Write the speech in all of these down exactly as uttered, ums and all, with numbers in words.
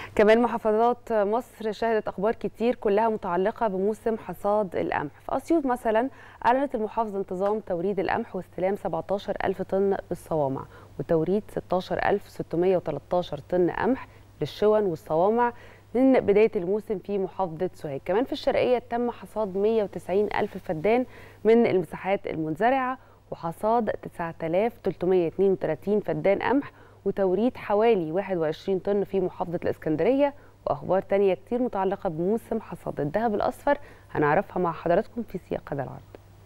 كمان محافظات مصر شهدت أخبار كتير كلها متعلقة بموسم حصاد القمح. في أسيوط مثلا أعلنت المحافظة انتظام توريد القمح واستلام سبعتاشر ألف طن بالصوامع وتوريد ستاشر ألف وستمية وتلتاشر طن قمح للشون والصوامع من بداية الموسم في محافظة سوهاج. كمان في الشرقية تم حصاد مية وتسعين ألف فدان من المساحات المنزرعة وحصاد تسعة آلاف وثلاثمية واثنين وثلاثين فدان قمح وتوريد حوالي واحد وعشرين طن في محافظة الإسكندرية. وأخبار تانية كتير متعلقة بموسم حصاد الذهب الأصفر هنعرفها مع حضراتكم في سياق هذا العرض.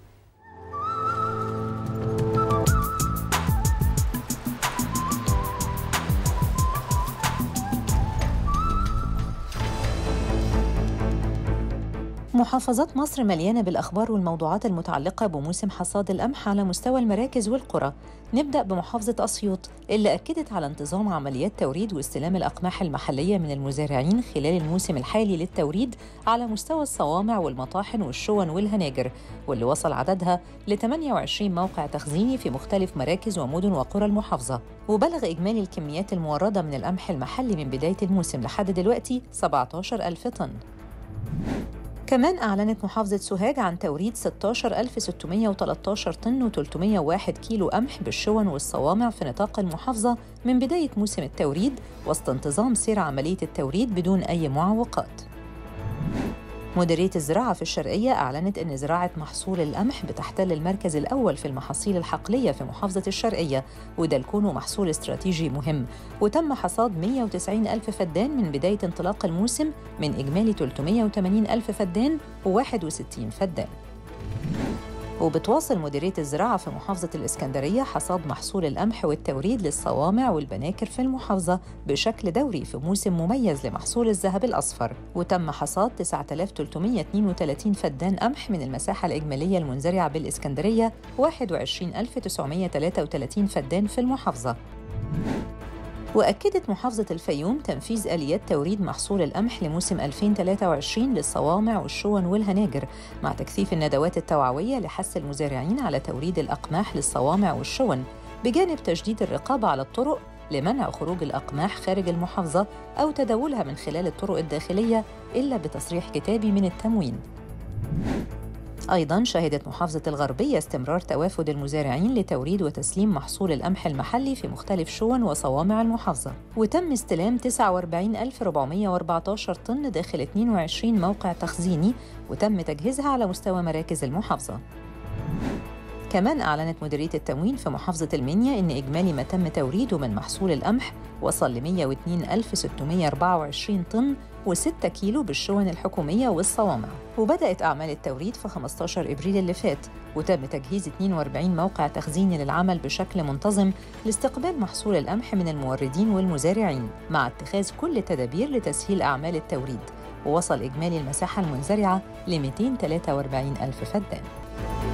محافظات مصر مليانة بالأخبار والموضوعات المتعلقة بموسم حصاد القمح على مستوى المراكز والقرى. نبدأ بمحافظة أسيوط اللي أكدت على انتظام عمليات توريد واستلام الأقماح المحلية من المزارعين خلال الموسم الحالي للتوريد على مستوى الصوامع والمطاحن والشون والهناجر، واللي وصل عددها ل ثمانية وعشرين موقع تخزيني في مختلف مراكز ومدن وقرى المحافظة. وبلغ إجمالي الكميات الموردة من القمح المحلي من بداية الموسم لحد دلوقتي سبعتاشر ألف طن. كمان أعلنت محافظة سوهاج عن توريد ستاشر ألف وستمية وتلتاشر طن وثلاثمية وواحد كيلو قمح بالشون والصوامع في نطاق المحافظة من بداية موسم التوريد، وسط انتظام سير عملية التوريد بدون أي معوقات. مديرية الزراعة في الشرقية أعلنت أن زراعة محصول القمح بتحتل المركز الأول في المحاصيل الحقلية في محافظة الشرقية، وده لكونه محصول استراتيجي مهم، وتم حصاد مية وتسعين ألف فدان من بداية انطلاق الموسم من إجمالي ثلاثمية وثمانين ألف فدان وواحد وستين فدان. وبتواصل مديرية الزراعة في محافظة الإسكندرية حصاد محصول القمح والتوريد للصوامع والبناكر في المحافظة بشكل دوري في موسم مميز لمحصول الذهب الأصفر، وتم حصاد تسعة آلاف وثلاثمية واثنين وثلاثين فدان قمح من المساحة الإجمالية المنزرعة بالإسكندرية واحد وعشرين ألف وتسعمية وثلاثة وثلاثين فدان في المحافظة. وأكدت محافظة الفيوم تنفيذ آليات توريد محصول القمح لموسم ألفين وثلاثة وعشرين للصوامع والشون والهناجر، مع تكثيف الندوات التوعوية لحث المزارعين على توريد الأقماح للصوامع والشون، بجانب تشديد الرقابة على الطرق لمنع خروج الأقماح خارج المحافظة أو تداولها من خلال الطرق الداخلية إلا بتصريح كتابي من التموين. أيضاً شهدت محافظة الغربية استمرار توافد المزارعين لتوريد وتسليم محصول القمح المحلي في مختلف شون وصوامع المحافظة، وتم استلام تسعة وأربعين ألف وأربعمية وأربعتاشر طن داخل اثنين وعشرين موقع تخزيني، وتم تجهيزها على مستوى مراكز المحافظة. كمان أعلنت مديرية التموين في محافظة المنيا إن إجمالي ما تم توريده من محصول القمح وصل ل مية واثنين ألف وستمية وأربعة وعشرين طن وستة كيلو بالشون الحكومية والصوامع. وبدأت أعمال التوريد في خمستاشر إبريل اللي فات، وتم تجهيز اثنين وأربعين موقع تخزيني للعمل بشكل منتظم لاستقبال محصول القمح من الموردين والمزارعين، مع اتخاذ كل التدابير لتسهيل أعمال التوريد. ووصل إجمالي المساحة المنزرعة ل مئتين وثلاثة وأربعين ألف فدان.